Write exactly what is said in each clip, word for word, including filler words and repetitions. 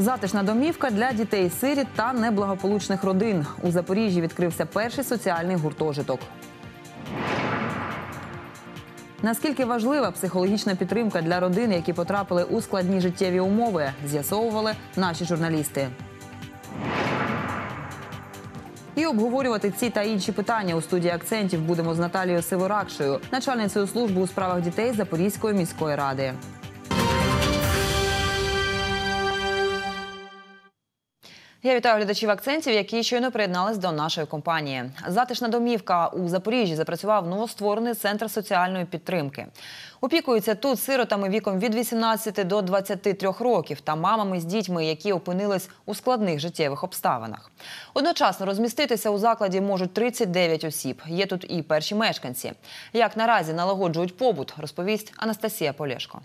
Затишна домівка для дітей-сиріт та неблагополучних родин. У Запоріжжі відкрився перший соціальний гуртожиток. Наскільки важлива психологічна підтримка для родин, які потрапили у складні життєві умови, з'ясовували наші журналісти. І обговорювати ці та інші питання у студії «Акцентів» будемо з Наталією Сиворакшею, начальницею служби у справах дітей Запорізької міської ради. Я вітаю глядачів «Акцентів», які щойно приєднались до нашої компанії. Затишна домівка у Запоріжжі запрацював новостворений центр соціальної підтримки. Опікуються тут сиротами віком від вісімнадцяти до двадцяти трьох років та мамами з дітьми, які опинились у складних життєвих обставинах. Одночасно розміститися у закладі можуть тридцять дев'ять осіб. Є тут і перші мешканці. Як наразі налагоджують побут, розповість Анастасія Полєшко.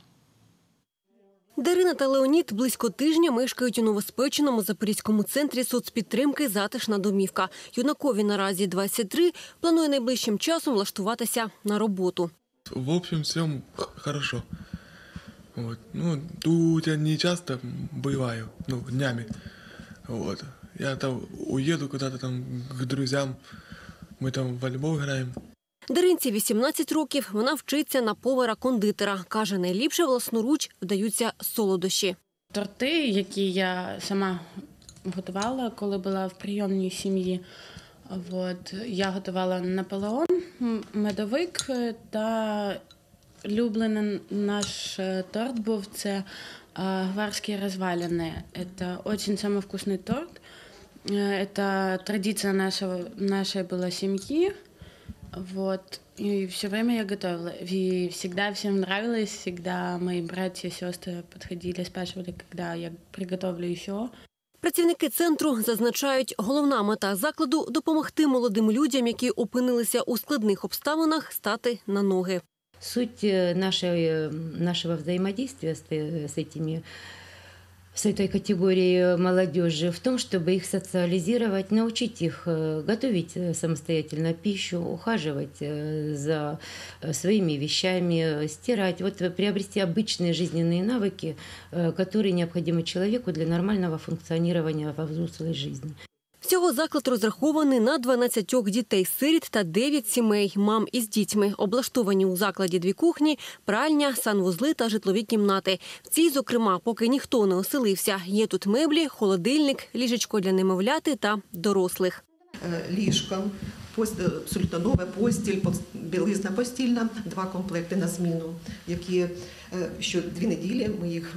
Дарина та Леонід близько тижня мешкають у новоспеченому Запорізькому центрі соцпідтримки «Затишна домівка». Юнакові наразі двадцять три, планує найближчим часом влаштуватися на роботу. В общем, всем хорошо. Вот. Ну, тут я не часто бываю, ну, днями. Вот. Я там уеду куда-то там к друзьям, мы там в волейбол играем. Даринці вісімнадцять років, вона вчиться на повара-кондитера. Каже, найліпше власноруч вдаються солодощі. Торти, які я сама готувала, коли була в прийомній сім'ї. От, я готувала Наполеон, медовик та улюблений наш торт був – це гварські розвалини. Це дуже самий вкусний торт. Це традиція нашого, нашої була сім'ї. Вот. И все время я готовила. И всегда всем нравилось, всегда мои братья и сестры подходили, спрашивали, когда я приготовлю еще. Працівники центру зазначають, головна мета закладу – допомогти молодим людям, які опинилися у складних обставинах, стати на ноги. Суть нашего, нашего взаимодействия с, с этими с этой категорией молодежи в том, чтобы их социализировать, научить их готовить самостоятельно пищу, ухаживать за своими вещами, стирать, вот приобрести обычные жизненные навыки, которые необходимы человеку для нормального функционирования во взрослой жизни. Всього заклад розрахований на дванадцять дітей-сиріт та дев'ять сімей, мам із дітьми. Облаштовані у закладі дві кухні, пральня, санвузли та житлові кімнати. В цій, зокрема, поки ніхто не оселився. Є тут меблі, холодильник, ліжечко для немовляти та дорослих. Ліжко, абсолютно нове, постіль, білизна постільна, два комплекти на зміну, які що дві неділі ми їх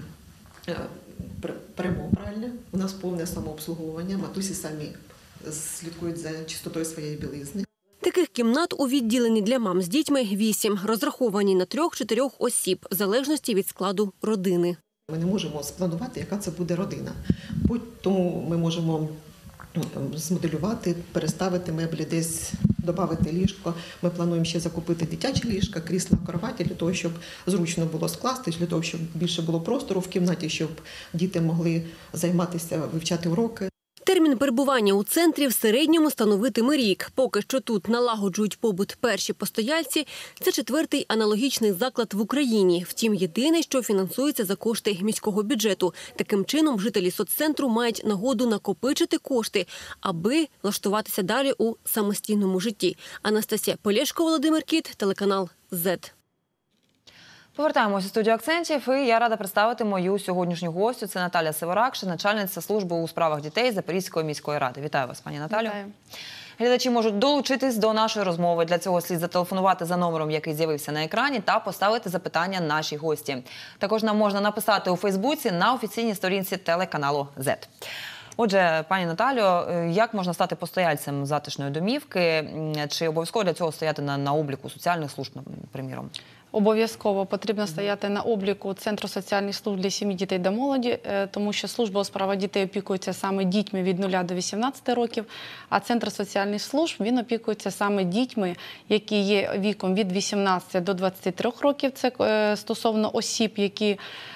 прямо пральня. У нас повне самообслуговування, матусі самі слідкують за чистотою своєї білизни. Таких кімнат у відділенні для мам з дітьми вісім, розраховані на трьох-чотирьох осіб, в залежності від складу родини. Ми не можемо спланувати, яка це буде родина. Тому ми можемо змоделювати, переставити меблі, десь додати ліжко. Ми плануємо ще закупити дитячі ліжка, крісла, кроваті, для того, щоб зручно було скласти, для того, щоб більше було простору в кімнаті, щоб діти могли займатися, вивчати уроки. Термін перебування у центрі в середньому становитиме рік. Поки що тут налагоджують побут перші постояльці. Це четвертий аналогічний заклад в Україні. Втім, єдиний, що фінансується за кошти міського бюджету. Таким чином, жителі соццентру мають нагоду накопичити кошти, аби влаштуватися далі у самостійному житті. Анастасія Полєшко, Володимир Кіт, телеканал «Зет». Повертаємося у студію «Акцентів» і я рада представити мою сьогоднішню гостю. Це Наталія Сиворакша, начальниця служби у справах дітей Запорізької міської ради. Вітаю вас, пані Наталю. Вітаю. Глядачі можуть долучитись до нашої розмови. Для цього слід зателефонувати за номером, який з'явився на екрані, та поставити запитання нашій гості. Також нам можна написати у Фейсбуці на офіційній сторінці телеканалу «Зет». Отже, пані Наталю, як можна стати постояльцем затишної домівки? Чи обов'язково для цього стояти на, на обліку соціальних служб, приміром? Обов'язково потрібно стояти на обліку Центру соціальних служб для сім'ї, дітей та молоді, тому що служба у справах дітей опікується саме дітьми від нуля до вісімнадцяти років, а Центр соціальних служб, він опікується саме дітьми, які є віком від вісімнадцяти до двадцяти трьох років. Це стосовно осіб, які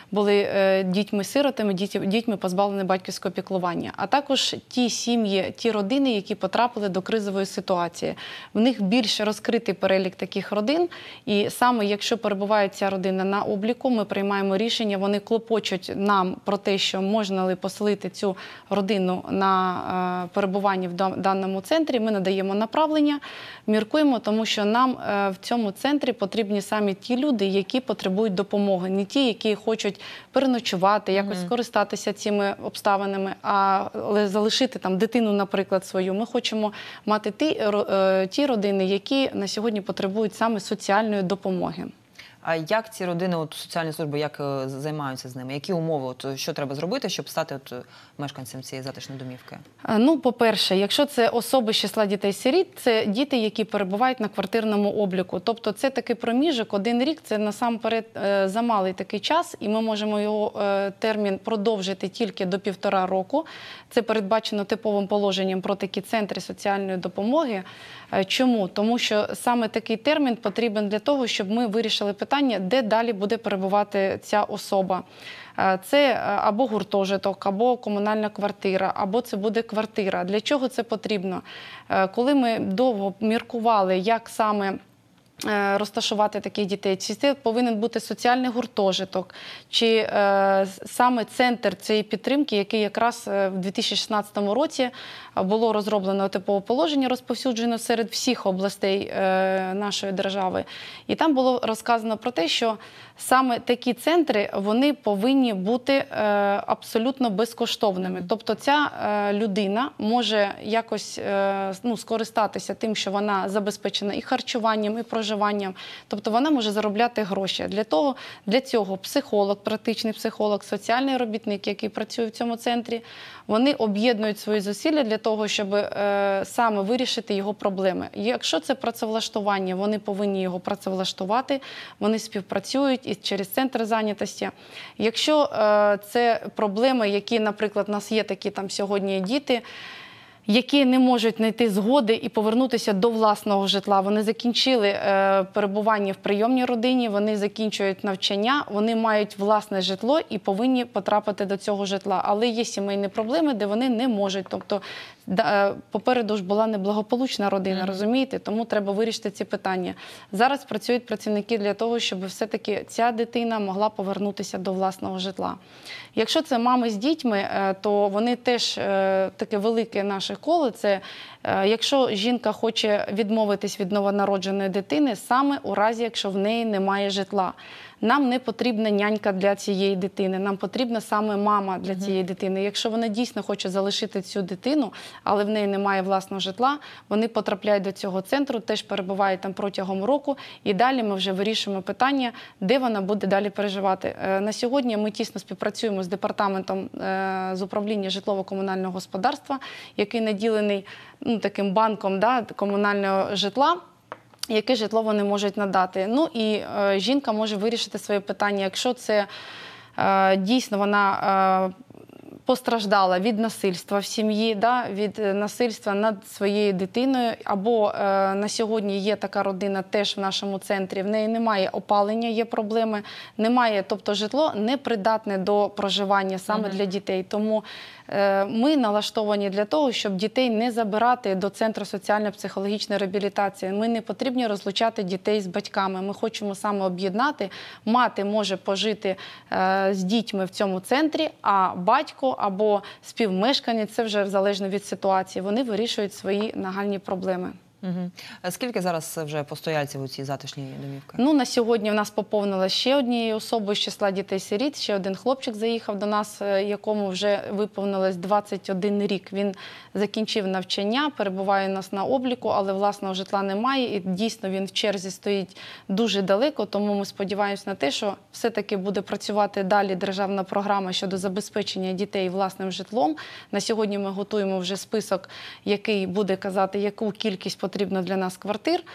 були е, дітьми-сиротами, діть- дітьми позбавленими батьківського піклування. А також ті сім'ї, ті родини, які потрапили до кризової ситуації. В них більш розкритий перелік таких родин. І саме якщо перебуває ця родина на обліку, ми приймаємо рішення, вони клопочуть нам про те, що можна ли поселити цю родину на е, перебування в да- даному центрі. Ми надаємо направлення, міркуємо, тому що нам е, в цьому центрі потрібні саме ті люди, які потребують допомоги, не ті, які хочуть переночувати, якось скористатися цими обставинами, а але залишити там дитину, наприклад, свою. Ми хочемо мати ті, ро- е, ті родини, які на сьогодні потребують саме соціальної допомоги. А як ці родини, от соціальні служби, як е, займаються з ними? Які умови? От що треба зробити, щоб стати от е, мешканцем цієї затишної домівки? Е, Ну, по-перше, якщо це особи з числа дітей-сиріт, це діти, які перебувають на квартирному обліку. Тобто це такий проміжок, один рік, це насамперед е, замалий такий час, і ми можемо його е, термін продовжити тільки до півтора року. Це передбачено типовим положенням про такі центри соціальної допомоги. Е, Чому? Тому що саме такий термін потрібен для того, щоб ми вирішили питання, де далі буде перебувати ця особа. Е, Це е, або гуртожиток, або комунальна квартира, або це буде квартира. Для чого це потрібно? Е, Коли ми довго міркували, як саме е, розташувати таких дітей, чи це повинен бути соціальний гуртожиток, чи е, саме центр цієї підтримки, який якраз е, в дві тисячі шістнадцятому році було розроблено типове положення, розповсюджено серед всіх областей е, нашої держави. І там було розказано про те, що саме такі центри, вони повинні бути е, абсолютно безкоштовними. Тобто ця е, людина може якось е, ну, скористатися тим, що вона забезпечена і харчуванням, і проживанням. Тобто вона може заробляти гроші. Для того, для цього психолог, практичний психолог, соціальний робітник, який працює в цьому центрі, вони об'єднують свої зусилля для того, щоб е, саме вирішити його проблеми. Якщо це працевлаштування, вони повинні його працевлаштувати, вони співпрацюють і через центр зайнятості. Якщо е, це проблеми, які, наприклад, у нас є такі там сьогодні діти, які не можуть знайти згоди і повернутися до власного житла. Вони закінчили е, перебування в прийомній родині, вони закінчують навчання, вони мають власне житло і повинні потрапити до цього житла. Але є сімейні проблеми, де вони не можуть. Тобто да, е, попереду ж була неблагополучна родина, mm-hmm. розумієте? Тому треба вирішити ці питання. Зараз працюють працівники для того, щоб все-таки ця дитина могла повернутися до власного житла. Якщо це мами з дітьми, е, то вони теж е, таке велике наше коло. Це е, якщо жінка хоче відмовитись від новонародженої дитини, саме у разі, якщо в неї немає житла. Нам не потрібна нянька для цієї дитини, нам потрібна саме мама для цієї дитини. Якщо вона дійсно хоче залишити цю дитину, але в неї немає власного житла, вони потрапляють до цього центру, теж перебувають там протягом року, і далі ми вже вирішуємо питання, де вона буде далі переживати. На сьогодні ми тісно співпрацюємо з департаментом з управління житлово-комунального господарства, який наділений ну, таким банком да, комунального житла, яке житло вони можуть надати. Ну і е, жінка може вирішити своє питання, якщо це е, дійсно вона е, постраждала від насильства в сім'ї, да, від насильства над своєю дитиною, або е, на сьогодні є така родина теж в нашому центрі, в неї немає опалення, є проблеми, немає, тобто житло непридатне до проживання саме mm-hmm. для дітей. Тому е, ми налаштовані для того, щоб дітей не забирати до Центру соціально-психологічної реабілітації. Ми не потрібні розлучати дітей з батьками. Ми хочемо саме об'єднати. Мати може пожити е, з дітьми в цьому центрі, а батько або співмешканець, це вже залежно від ситуації, вони вирішують свої нагальні проблеми. Угу. Скільки зараз вже постояльців у цій затишній домівці? Ну, на сьогодні в нас поповнилася ще однією особою з числа дітей-сиріт. Ще один хлопчик заїхав до нас, якому вже виповнилось двадцять один рік. Він закінчив навчання, перебуває у нас на обліку, але власного житла немає. І дійсно він в черзі стоїть дуже далеко, тому ми сподіваємося на те, що все-таки буде працювати далі державна програма щодо забезпечення дітей власним житлом. На сьогодні ми готуємо вже список, який буде казати, яку кількість потрібно для нас квартир.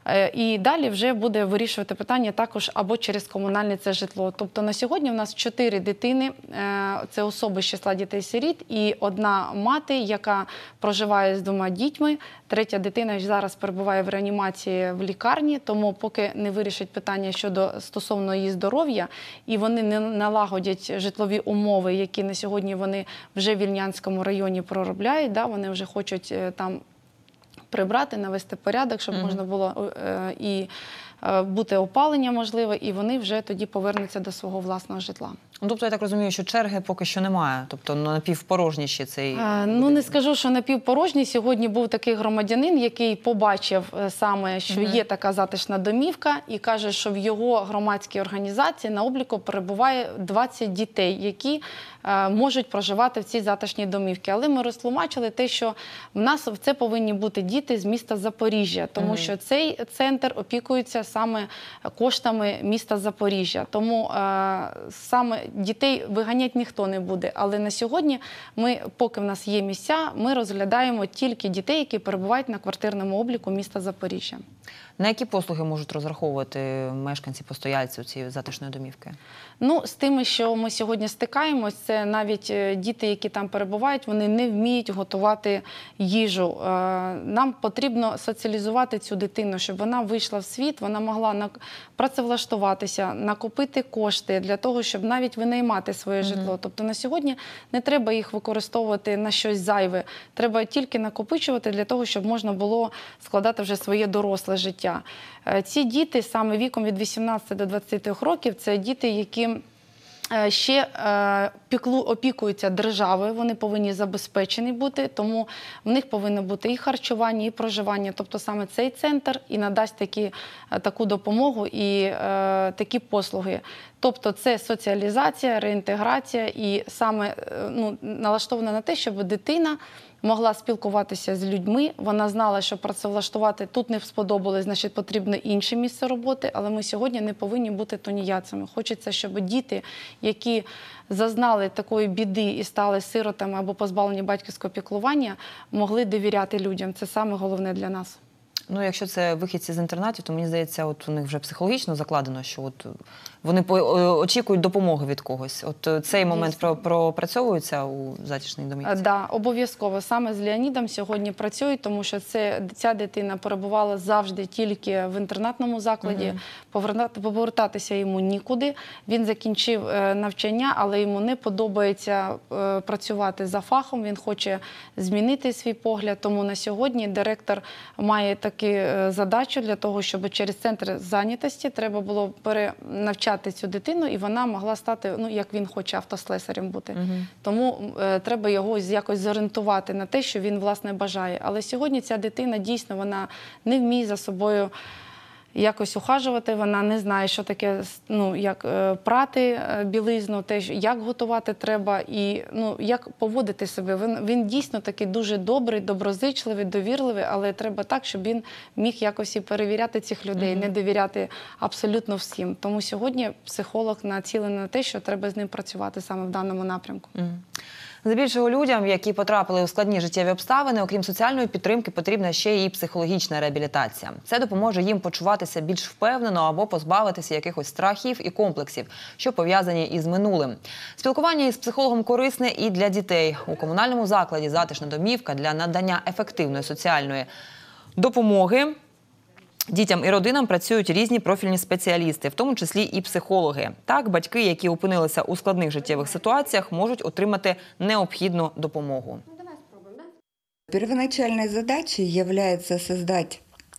Е, І далі вже буде вирішувати питання також або через комунальне це житло. Тобто на сьогодні в нас чотири дитини, е, це особи з числа дітей-сиріт і одна мати, яка проживає з двома дітьми. Третя дитина зараз перебуває в реанімації в лікарні, тому поки не вирішить питання щодо стосовно її здоров'я і вони не налагодять житлові умови, які на сьогодні вони вже в Вільнянському районі проробляють, да, вони вже хочуть е, там прибрати, навести порядок, щоб можна було е, і е, бути опалення можливе, і вони вже тоді повернуться до свого власного житла. Ну, тобто, я так розумію, що черги поки що немає, тобто напівпорожній ще цей... Е, Ну, не скажу, що напівпорожній. Сьогодні був такий громадянин, який побачив е, саме, що є така затишна домівка, і каже, що в його громадській організації на обліку перебуває двадцять дітей, які е, можуть проживати в цій затишній домівці. Але ми розтлумачили те, що в нас це повинні бути діти з міста Запоріжжя, тому що цей центр опікується саме коштами міста Запоріжжя. Тому е, саме дітей виганяти ніхто не буде. Але на сьогодні ми, поки в нас є місця, ми розглядаємо тільки дітей, які перебувають на квартирному обліку міста Запоріжжя. На які послуги можуть розраховувати мешканці, постояльці цієї затишної домівки? Ну, з тими, що ми сьогодні стикаємось, це навіть е, діти, які там перебувають, вони не вміють готувати їжу. Е, Нам потрібно соціалізувати цю дитину, щоб вона вийшла в світ, вона могла на- працевлаштуватися, накопити кошти для того, щоб навіть винаймати своє житло. Тобто на сьогодні не треба їх використовувати на щось зайве. Треба тільки накопичувати для того, щоб можна було складати вже своє доросле життя. Е, Ці діти саме віком від вісімнадцяти до двадцяти трьох років – це діти, які е, ще е, піклу, опікуються державою, вони повинні забезпечені бути, тому в них повинно бути і харчування, і проживання. Тобто саме цей центр і надасть такі, е, таку допомогу і е, такі послуги. Тобто це соціалізація, реінтеграція і саме е, ну, налаштована на те, щоб дитина могла спілкуватися з людьми, вона знала, що працевлаштувати тут не сподобалось, значить потрібно інше місце роботи, але ми сьогодні не повинні бути тунеядцями. Хочеться, щоб діти, які зазнали такої біди і стали сиротами або позбавлені батьківського піклування, могли довіряти людям. Це саме головне для нас. Ну, якщо це вихідці з інтернатів, то мені здається, от у них вже психологічно закладено, що от вони по- о- очікують допомоги від когось. От цей момент про- пропрацьовується у затишній домівці? Так, да, обов'язково. Саме з Леонідом сьогодні працюють, тому що це, ця дитина перебувала завжди тільки в інтернатному закладі. Повернати, повертатися йому нікуди. Він закінчив е, навчання, але йому не подобається е, працювати за фахом, він хоче змінити свій погляд. Тому на сьогодні директор має таку е, задачу для того, щоб через центр зайнятості треба було перенавчати цю дитину, і вона могла стати, ну, як він хоче, автослесарем бути. Тому е, треба його якось зорієнтувати на те, що він, власне, бажає. Але сьогодні ця дитина, дійсно, вона не вміє за собою якось ухажувати, вона не знає, що таке, ну, як е, прати е, білизну, те, як готувати треба і, ну, як поводити себе. Він, він дійсно такий дуже добрий, доброзичливий, довірливий, але треба так, щоб він міг якось і перевіряти цих людей, mm-hmm. не довіряти абсолютно всім. Тому сьогодні психолог націлений на те, що треба з ним працювати саме в даному напрямку. Mm-hmm. Здебільшого людям, які потрапили у складні життєві обставини, окрім соціальної підтримки, потрібна ще і психологічна реабілітація. Це допоможе їм почуватися більш впевнено або позбавитися якихось страхів і комплексів, що пов'язані із минулим. Спілкування із психологом корисне і для дітей. У комунальному закладі «Затишна домівка» для надання ефективної соціальної допомоги дітям і родинам працюють різні профільні спеціалісти, в тому числі і психологи. Так, батьки, які опинилися у складних життєвих ситуаціях, можуть отримати необхідну допомогу. Первоначальной задачей является создать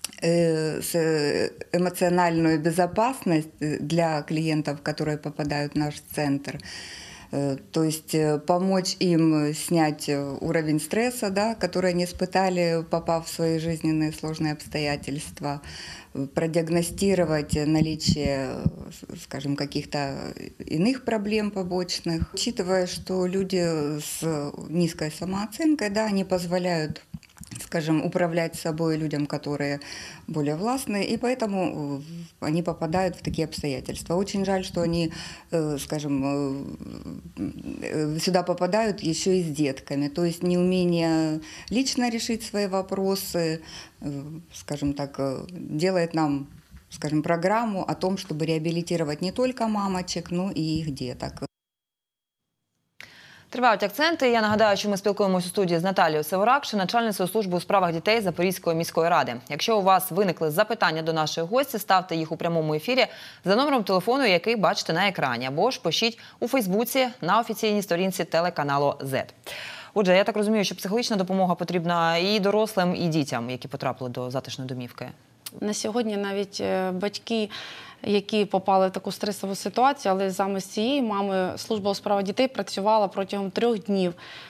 э, с- эмоциональную безопасность для клиентов, которые попадают в наш центр. Э, То есть э, помочь им снять э, уровень стресса, да, который они испытали, попав в свои жизненные сложные обстоятельства, э, продиагностировать наличие, э, с- скажем, каких-то иных проблем побочных. Учитывая, что люди с низкой самооценкой, да, они позволяют, скажем, управлять собой людям, которые более властные, и поэтому они попадают в такие обстоятельства. Очень жаль, что они, скажем, сюда попадают еще и с детками, то есть неумение лично решить свои вопросы, скажем так, делает нам, скажем, программу о том, чтобы реабилитировать не только мамочек, но и их деток. Тривають акценти. Я нагадаю, що ми спілкуємося у студії з Наталією Севоракшин, начальницею служби у справах дітей Запорізької міської ради. Якщо у вас виникли запитання до нашої гості, ставте їх у прямому ефірі за номером телефону, який бачите на екрані, або ж пишіть у Фейсбуці на офіційній сторінці телеканалу зет. Отже, я так розумію, що психологічна допомога потрібна і дорослим, і дітям, які потрапили до затишної домівки. На сьогодні навіть батьки, які попали в таку стресову ситуацію, але замість цієї мами служба у справах дітей працювала протягом трьох днів.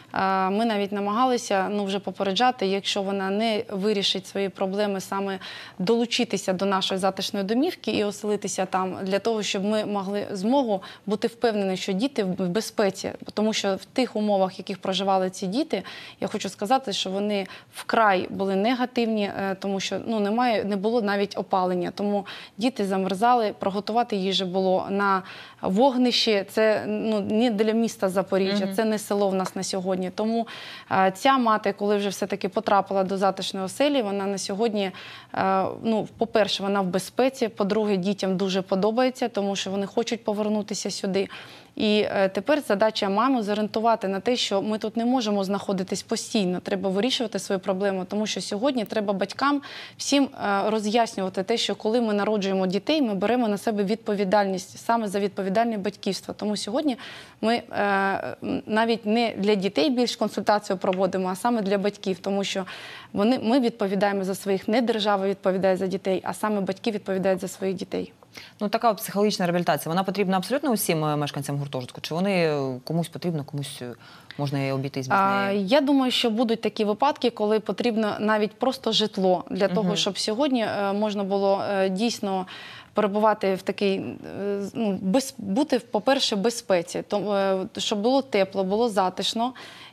Ми навіть намагалися ну, вже попереджати, якщо вона не вирішить свої проблеми, саме долучитися до нашої затишної домівки і оселитися там, для того, щоб ми могли змогу бути впевнені, що діти в безпеці. Тому що в тих умовах, в яких проживали ці діти, я хочу сказати, що вони вкрай були негативні, тому що ну, немає, не було навіть опалення. Тому діти замерзали, приготувати їжу було на вогнищі. Це ну, не для міста Запоріжжя, mm-hmm. це не село в нас на сьогодні. Тому е, ця мати, коли вже все-таки потрапила до затишної оселі, вона на сьогодні, е, ну, по-перше, вона в безпеці, по-друге, дітям дуже подобається, тому що вони хочуть повернутися сюди. І е, тепер задача мами зорієнтувати на те, що ми тут не можемо знаходитись постійно, треба вирішувати свою проблему, тому що сьогодні треба батькам всім е, роз'яснювати те, що коли ми народжуємо дітей, ми беремо на себе відповідальність саме за відповідальне батьківство. Тому сьогодні ми е, навіть не для дітей більш консультацію проводимо, а саме для батьків, тому що вони, ми відповідаємо за своїх, не держава відповідає за дітей, а саме батьки відповідають за своїх дітей. Ну, така психологічна реабілітація, вона потрібна абсолютно усім мешканцям гуртожитку? Чи вони комусь потрібно, комусь можна і обійтись без неї? Я думаю, що будуть такі випадки, коли потрібно навіть просто житло, для того, угу. щоб сьогодні можна було дійсно перебувати в такій, ну, без, бути, по-перше, в безпеці, щоб було тепло, було затишно.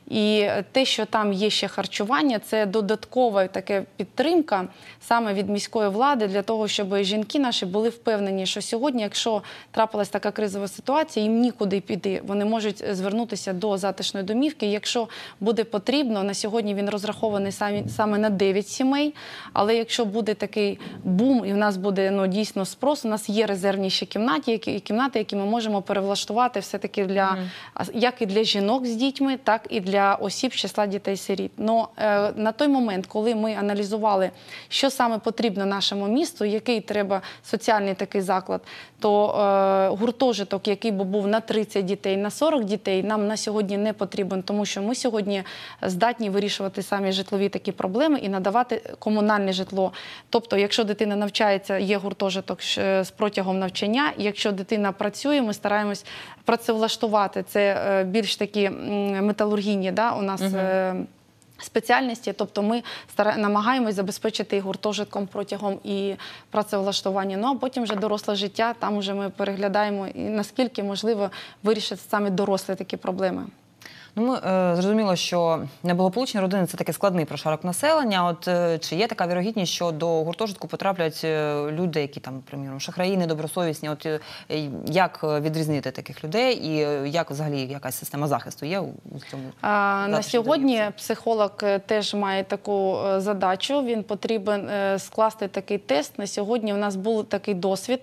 І те, що там є ще харчування, це додаткова така підтримка саме від міської влади для того, щоб жінки наші були впевнені, що сьогодні, якщо трапилась така кризова ситуація, їм нікуди піти. Вони можуть звернутися до затишної домівки. Якщо буде потрібно, на сьогодні він розрахований саме на дев'ять сімей, але якщо буде такий бум і в нас буде ну, дійсно спрос, у нас є резервні ще кімнати, які, кімнати, які ми можемо перевлаштувати все-таки для, mm. як і для жінок з дітьми, так і для для осіб з числа дітей-сиріт. Но е, на той момент, коли ми аналізували, що саме потрібно нашому місту, який треба соціальний такий заклад, то е, гуртожиток, який би був на тридцять дітей, на сорок дітей, нам на сьогодні не потрібен, тому що ми сьогодні здатні вирішувати самі житлові такі проблеми і надавати комунальне житло. Тобто, якщо дитина навчається, є гуртожиток з протягом навчання, якщо дитина працює, ми стараємось працевлаштувати. Це більш такі металургійні, да, у нас угу. спеціальності, тобто ми стара... намагаємось забезпечити гуртожитком протягом і працевлаштування. Ну, а потім вже доросле життя, там вже ми переглядаємо, і наскільки можливо вирішити саме дорослі такі проблеми. Ну, ми е, зрозуміло, що неблагополучні родини – це такий складний прошарок населення. От е, чи є така вірогідність, що до гуртожитку потраплять люди, які там, приміром, шахраї, недобросовісні? От е, як відрізнити таких людей і як взагалі якась система захисту є у цьому? А, на сьогодні психолог теж має таку задачу. Він потрібен скласти такий тест. На сьогодні у нас був такий досвід.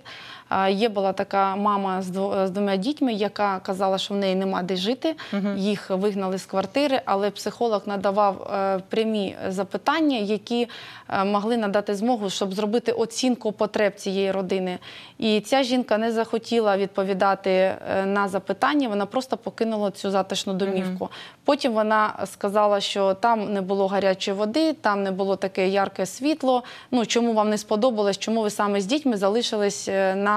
Є була така мама з двома дітьми, яка казала, що в неї нема де жити, uh-huh. їх вигнали з квартири, але психолог надавав прямі запитання, які могли надати змогу, щоб зробити оцінку потреб цієї родини. І ця жінка не захотіла відповідати на запитання, вона просто покинула цю затишну домівку. Uh-huh. Потім вона сказала, що там не було гарячої води, там не було таке ярке світло, ну чому вам не сподобалось, чому ви саме з дітьми залишились на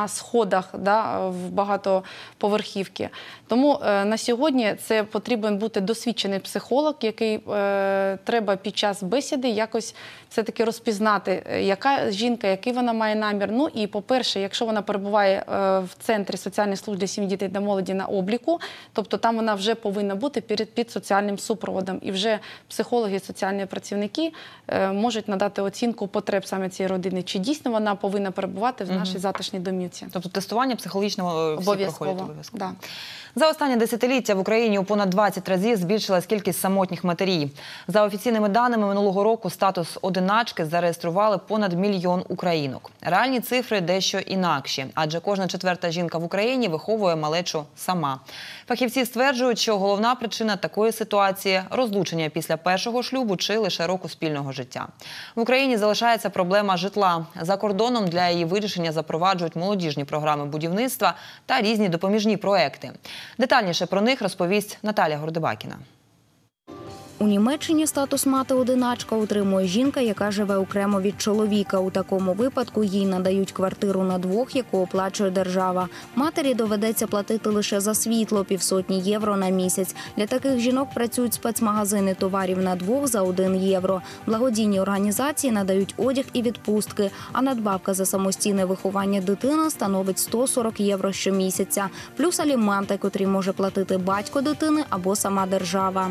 на сходах, да, в багатоповерхівки. Тому е, на сьогодні це потрібен бути досвідчений психолог, який е, треба під час бесіди якось все-таки розпізнати, яка жінка, який вона має намір. Ну і, по-перше, якщо вона перебуває е, в Центрі соціальних служб для сім'ї, дітей та молоді на обліку, тобто там вона вже повинна бути під, під соціальним супроводом. І вже психологи, соціальні працівники е, можуть надати оцінку потреб саме цієї родини. Чи дійсно вона повинна перебувати в нашій затишній домівці. Тобто тестування психологічного всі проходять обов'язково. Да. За останнє десятиліття в Україні у понад двадцять разів збільшилась кількість самотніх матерів. За офіційними даними, минулого року статус одиначки зареєстрували понад мільйон українок. Реальні цифри дещо інакші, адже кожна четверта жінка в Україні виховує малечу сама. Фахівці стверджують, що головна причина такої ситуації – розлучення після першого шлюбу чи лише року спільного життя. В Україні залишається проблема житла. За кордоном для її вирішення запроваджують молодіжні програми будівництва та різні допоміжні проекти. Детальніше про них розповість Наталя Гордебакіна. У Німеччині статус мати-одиначка отримує жінка, яка живе окремо від чоловіка. У такому випадку їй надають квартиру на двох, яку оплачує держава. Матері доведеться платити лише за світло – півсотні євро на місяць. Для таких жінок працюють спецмагазини товарів на двох за один євро. Благодійні організації надають одяг і відпустки, а надбавка за самостійне виховання дитини становить сто сорок євро щомісяця. Плюс аліменти, котрі може платити батько дитини або сама держава.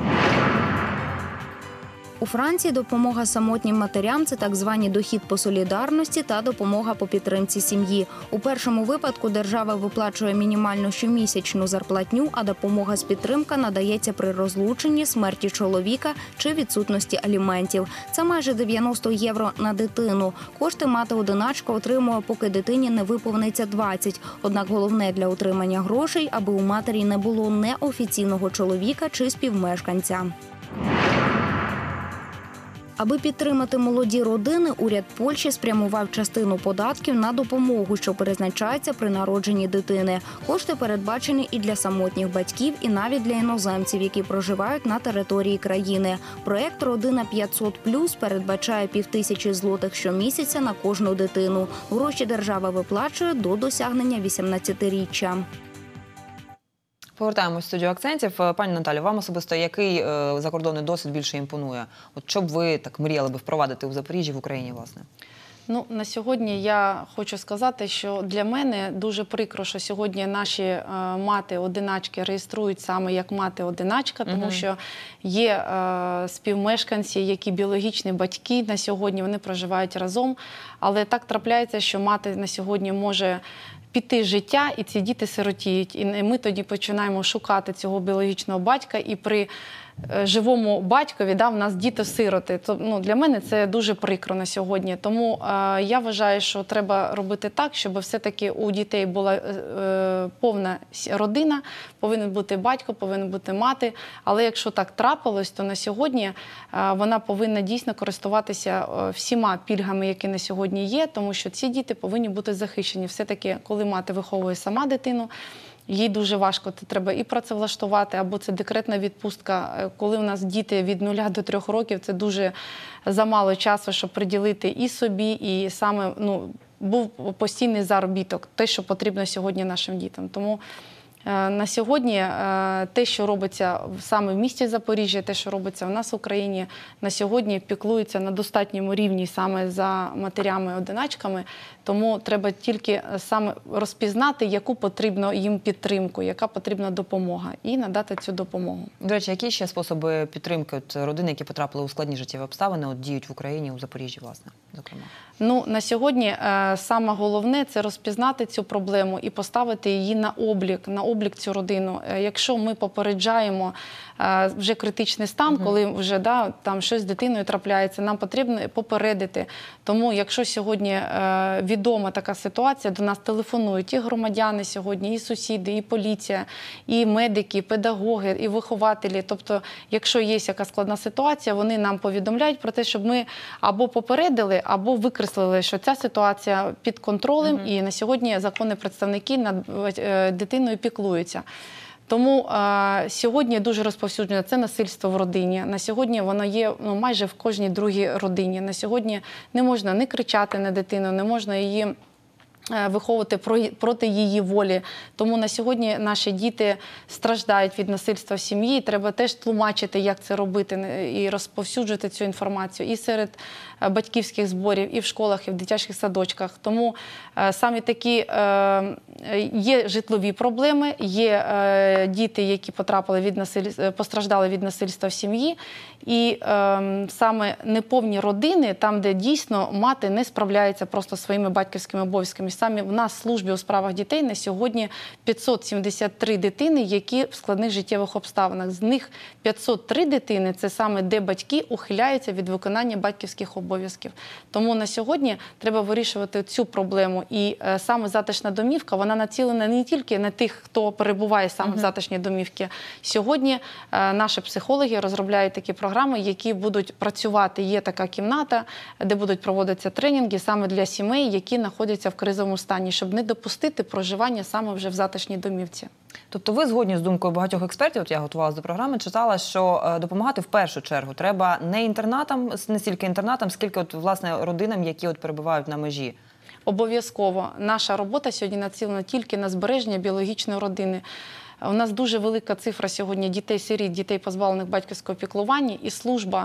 У Франції допомога самотнім матерям – це так звані дохід по солідарності та допомога по підтримці сім'ї. У першому випадку держава виплачує мінімальну щомісячну зарплатню, а допомога з підтримки надається при розлученні, смерті чоловіка чи відсутності аліментів. Це майже дев'яносто євро на дитину. Кошти мати-одиначка отримує, поки дитині не виповниться двадцять. Однак головне для отримання грошей, аби у матері не було неофіційного чоловіка чи співмешканця. Аби підтримати молоді родини, уряд Польщі спрямував частину податків на допомогу, що призначається при народженні дитини. Кошти передбачені і для самотніх батьків, і навіть для іноземців, які проживають на території країни. Проєкт «Родина п'ятсот плюс» передбачає півтисячі злотих щомісяця на кожну дитину. Гроші держава виплачує до досягнення вісімнадцятиріччя. Повертаємось в студію акцентів. Пані Наталю, вам особисто який е, закордонний досвід більше імпонує? От що б ви так мріяли би впровадити у Запоріжжі, в Україні, власне? Ну, на сьогодні я хочу сказати, що для мене дуже прикро, що сьогодні наші е, мати-одиначки реєструють саме як мати-одиначка, тому угу. що є е, співмешканці, які біологічні батьки на сьогодні, вони проживають разом, але так трапляється, що мати на сьогодні може піти з життя, і ці діти сиротіють. І ми тоді починаємо шукати цього біологічного батька, і при живому батькові, да, в нас діти-сироти. Ну, для мене це дуже прикро на сьогодні. Тому е, я вважаю, що треба робити так, щоб все-таки у дітей була е, повна родина, повинен бути батько, повинна бути мати. Але якщо так трапилось, то на сьогодні е, вона повинна дійсно користуватися е, всіма пільгами, які на сьогодні є, тому що ці діти повинні бути захищені. Все-таки, коли мати виховує сама дитину, їй дуже важко, це треба і працевлаштувати, або це декретна відпустка. Коли у нас діти від нуля до трьох років, це дуже замало часу, щоб приділити і собі, і саме, ну, був постійний заробіток, те, що потрібно сьогодні нашим дітям. Тому на сьогодні те, що робиться саме в місті Запоріжжя, те, що робиться у нас в Україні, на сьогодні піклується на достатньому рівні саме за матерями-одиначками. Тому треба тільки саме розпізнати, яку потрібно їм підтримку, яка потрібна допомога, і надати цю допомогу. До речі, які ще способи підтримки от родин, які потрапили у складні життєві обставини, от діють в Україні, у Запоріжжі, власне, зокрема? Ну, на сьогодні е, саме головне – це розпізнати цю проблему і поставити її на облік, на облік цю родину. Е, якщо ми попереджаємо е, вже критичний стан, угу. коли вже да, там щось з дитиною трапляється, нам потрібно попередити. Тому, якщо сьогодні е, відома така ситуація, до нас телефонують і громадяни сьогодні, і сусіди, і поліція, і медики, і педагоги, і вихователі. Тобто, якщо є якась складна ситуація, вони нам повідомляють про те, щоб ми або попередили, або викреслили, що ця ситуація під контролем, угу. і на сьогодні законні представники над дитиною піклуються. Тому е, сьогодні дуже розповсюджено це насильство в родині. На сьогодні воно є ну, майже в кожній другій родині. На сьогодні не можна не кричати на дитину, не можна її виховувати проти її волі. Тому на сьогодні наші діти страждають від насильства в сім'ї. Треба теж тлумачити, як це робити, і розповсюджувати цю інформацію і серед батьківських зборів, і в школах, і в дитячих садочках. Тому саме такі є житлові проблеми, є діти, які потрапили від насиль... постраждали від насильства в сім'ї. І е, саме неповні родини, там, де дійсно мати не справляється просто своїми батьківськими обов'язками. Саме в нас в службі у справах дітей на сьогодні п'ятсот сімдесят три дитини, які в складних життєвих обставинах. З них п'ятсот три дитини – це саме де батьки ухиляються від виконання батьківських обов'язків. Тому на сьогодні треба вирішувати цю проблему. І е, саме затишна домівка, вона націлена не тільки на тих, хто перебуває саме uh-huh. в затишній домівці. Сьогодні е, наші психологи розробляють такі програми, програми, які будуть працювати. Є така кімната, де будуть проводитися тренінги саме для сімей, які знаходяться в кризовому стані, щоб не допустити проживання саме вже в затишній домівці. Тобто ви згодні з думкою багатьох експертів, от я готувалася до програми, читала, що допомагати в першу чергу треба не інтернатам, не стільки інтернатам, скільки от, власне, родинам, які от перебувають на межі? Обов'язково. Наша робота сьогодні націлена тільки на збереження біологічної родини. У нас дуже велика цифра сьогодні дітей-сиріт, дітей, позбавлених батьківського піклування, і служба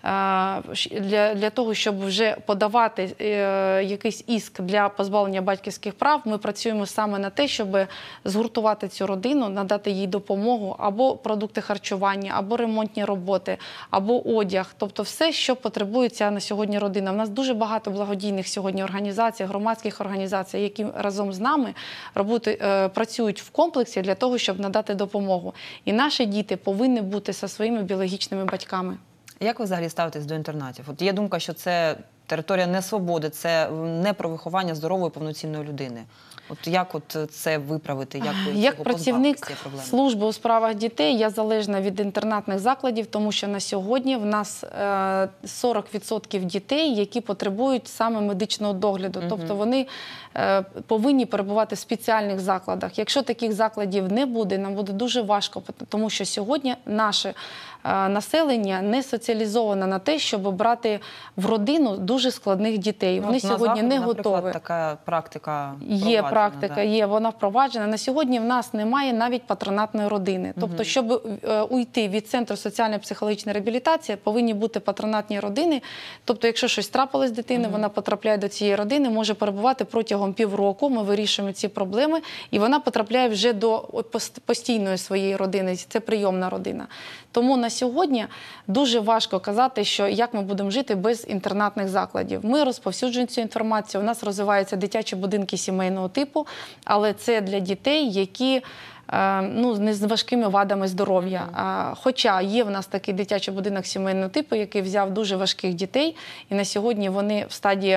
для, для того, щоб вже подавати якийсь іск для позбавлення батьківських прав, ми працюємо саме на те, щоб згуртувати цю родину, надати їй допомогу, або продукти харчування, або ремонтні роботи, або одяг. Тобто все, що потребує ця на сьогодні родина. У нас дуже багато благодійних сьогодні організацій, громадських організацій, які разом з нами роботи, працюють в комплексі для того, щоб надати допомогу. І наші діти повинні бути зі своїми біологічними батьками. Як ви взагалі ставитесь до інтернатів? От є думка, що це територія несвободи, це не про виховання здорової, повноцінної людини. От як от це виправити? Як, як працівник служби у справах дітей я залежна від інтернатних закладів, тому що на сьогодні в нас сорок відсотків дітей, які потребують саме медичного догляду. Угу. Тобто вони повинні перебувати в спеціальних закладах. Якщо таких закладів не буде, нам буде дуже важко, тому що сьогодні наше населення не соціалізоване на те, щоб брати в родину дуже складних дітей. Вони ну, сьогодні Заході, не готові. Така практика є практика, да. є, вона впроваджена. На сьогодні в нас немає навіть патронатної родини. Тобто, угу. щоб уйти від центру соціально-психологічної реабілітації, повинні бути патронатні родини. Тобто, якщо щось трапилось з дитиною, угу. вона потрапляє до цієї родини, може перебувати протягом півроку, ми вирішуємо ці проблеми, і вона потрапляє вже до постійної своєї родини. Це прийомна родина. Тому на сьогодні дуже важко казати, що як ми будемо жити без інтернатних закладів. Ми розповсюджуємо цю інформацію, у нас розвиваються дитячі будинки сімейного типу, але це для дітей, які ну, не з важкими вадами здоров'я. Хоча є в нас такий дитячий будинок сімейного типу, який взяв дуже важких дітей, і на сьогодні вони в стадії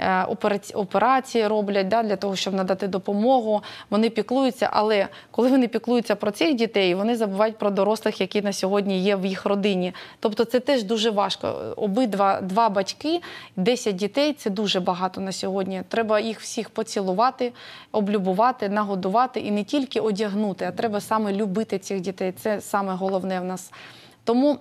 операції роблять, да, для того, щоб надати допомогу. Вони піклуються, але коли вони піклуються про цих дітей, вони забувають про дорослих, які на сьогодні є в їх родині. Тобто це теж дуже важко. Обидва два батьки, десять дітей – це дуже багато на сьогодні. Треба їх всіх поцілувати, облюбувати, нагодувати і не тільки одягнути, а треба саме любити цих дітей. Це саме головне в нас. Тому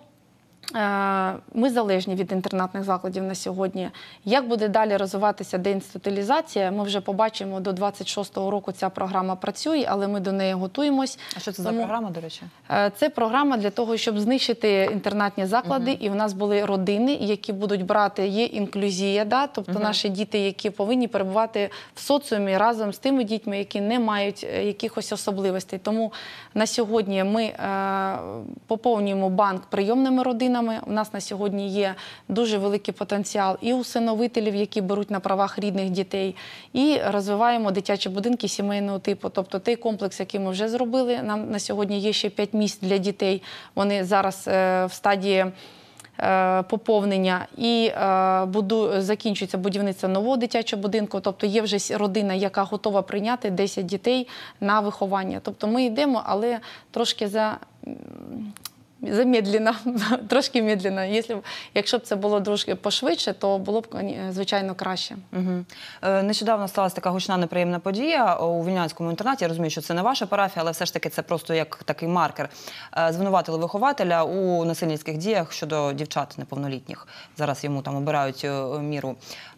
ми залежні від інтернатних закладів на сьогодні. Як буде далі розвиватися деінституалізація, ми вже побачимо, до двадцять шостого року ця програма працює, але ми до неї готуємось. А що це Тому... за програма, до речі? Це програма для того, щоб знищити інтернатні заклади, угу. і в нас були родини, які будуть брати, є інклюзія, да? Тобто угу. наші діти, які повинні перебувати в соціумі разом з тими дітьми, які не мають якихось особливостей. Тому на сьогодні ми поповнюємо банк прийомними родинами. У нас на сьогодні є дуже великий потенціал і усиновителів, які беруть на правах рідних дітей, і розвиваємо дитячі будинки сімейного типу. Тобто той комплекс, який ми вже зробили, нам на сьогодні є ще п'ять місць для дітей. Вони зараз в стадії поповнення, і буду, закінчується будівництво нового дитячого будинку, тобто є вже родина, яка готова прийняти десять дітей на виховання. Тобто ми йдемо, але трошки за... замедлено, трошки медленно. Якщо, якщо б це було трошки пошвидше, то було б, звичайно, краще. Угу. Нещодавно сталася така гучна неприємна подія у Вільнянському інтернаті. Я розумію, що це не ваша парафія, але все ж таки це просто як такий маркер. Звинуватили вихователя у насильницьких діях щодо дівчат неповнолітніх. Зараз йому там обирають міру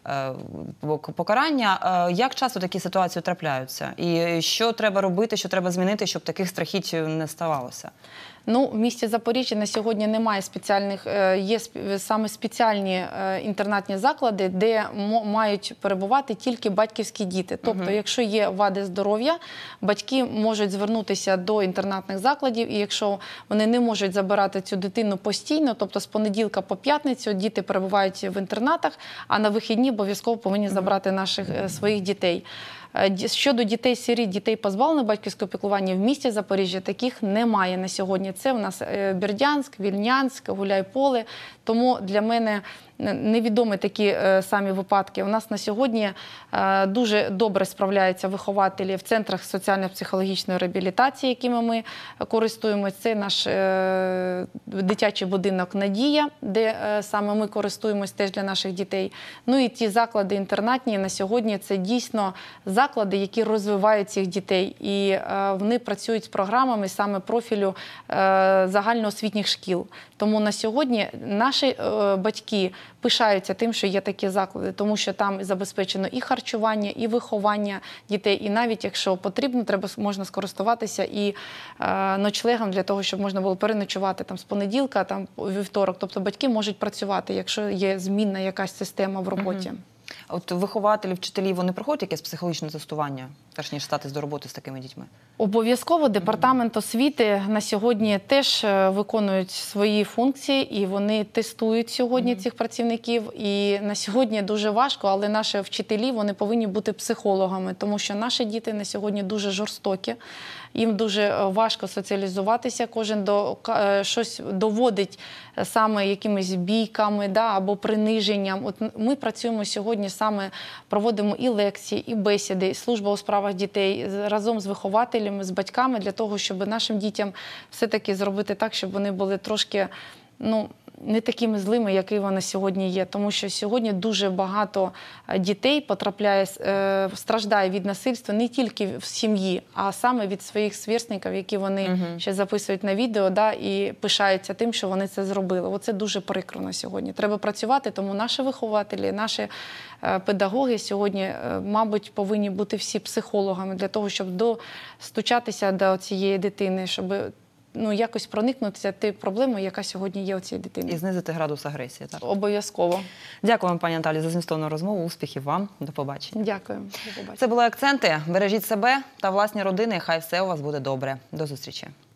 покарання. Як часто такі ситуації трапляються? І що треба робити, що треба змінити, щоб таких страхіть не ставалося? Ну, в місті Запоріжжя на сьогодні немає спеціальних, є саме спеціальні інтернатні заклади, де мають перебувати тільки батьківські діти. Тобто, угу. якщо є вади здоров'я, батьки можуть звернутися до інтернатних закладів, і якщо вони не можуть забирати цю дитину постійно, тобто з понеділка по п'ятницю діти перебувають в інтернатах, а на вихідні обов'язково повинні забрати наших своїх дітей. Щодо дітей-сиріт, дітей позбавлених батьківського піклування, в місті Запоріжжя таких немає на сьогодні. Це у нас Бердянськ, Вільнянськ, Гуляйполе. Тому для мене невідомі такі самі випадки. У нас на сьогодні дуже добре справляються вихователі в центрах соціально-психологічної реабілітації, якими ми користуємося. Це наш дитячий будинок «Надія», де саме ми користуємося теж для наших дітей. Ну і ті заклади інтернатні на сьогодні – це дійсно заклади, які розвивають цих дітей. І вони працюють з програмами саме профілю загальноосвітніх шкіл. Тому на сьогодні наші батьки пишаються тим, що є такі заклади, тому що там забезпечено і харчування, і виховання дітей. І навіть якщо потрібно, треба, можна скористуватися і е, ночлегом для того, щоб можна було переночувати там, з понеділка, там, вівторок. Тобто батьки можуть працювати, якщо є змінна якась система в роботі. Угу. От вихователі, вчителі, вони проходять якесь психологічне тестування, перш ніж статись до роботи з такими дітьми? Обов'язково департамент освіти на сьогодні теж виконують свої функції, і вони тестують сьогодні mm-hmm. цих працівників. І на сьогодні дуже важко, але наші вчителі, вони повинні бути психологами, тому що наші діти на сьогодні дуже жорстокі. Їм дуже важко соціалізуватися, кожен до, щось доводить саме якимись бійками, да, або приниженням. От ми працюємо сьогодні, саме проводимо і лекції, і бесіди, і служба у справах дітей разом з вихователями, з батьками, для того, щоб нашим дітям все-таки зробити так, щоб вони були трошки, ну, не такими злими, які вони сьогодні є. Тому що сьогодні дуже багато дітей потрапляє, страждає від насильства не тільки в сім'ї, а саме від своїх сверстників, які вони угу. ще записують на відео, да, і пишаються тим, що вони це зробили. Оце дуже прикро на сьогодні. Треба працювати, тому наші вихователі, наші педагоги сьогодні, мабуть, повинні бути всі психологами для того, щоб достучатися до цієї дитини, щоб ну, якось проникнутися тією проблемою, яка сьогодні є у цій дитині. І знизити градус агресії. Так? Обов'язково. Дякую вам, пані Наталі, за змістовну розмову. Успіхів вам. До побачення. Дякую. До побачення. Це були акценти. Бережіть себе та власні родини. Хай все у вас буде добре. До зустрічі.